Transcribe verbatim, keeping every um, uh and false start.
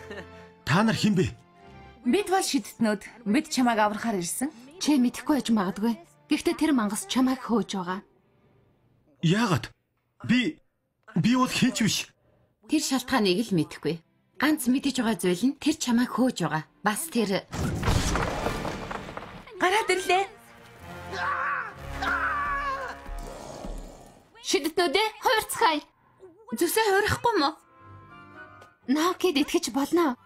Та нар хэн бэ? Бид бол шидтнүүд. Бид чамайг аврахаар ирсэн. Чи мэдэхгүй яж магадгүй. Гэхдээ тэр мангас чамайг хөөж байгаа. Яагаад? Би би бол хинч биш. Тэр шалтгааныг л мэдэхгүй. Ганц мэдэж байгаа зүйл нь тэр чамайг хөөж байгаа. Бас тэр Гараад ирлээ. шидтнүүдээ хуурцгаая. Зүсээ хуурахгүй мó? Наокид итгэж болно.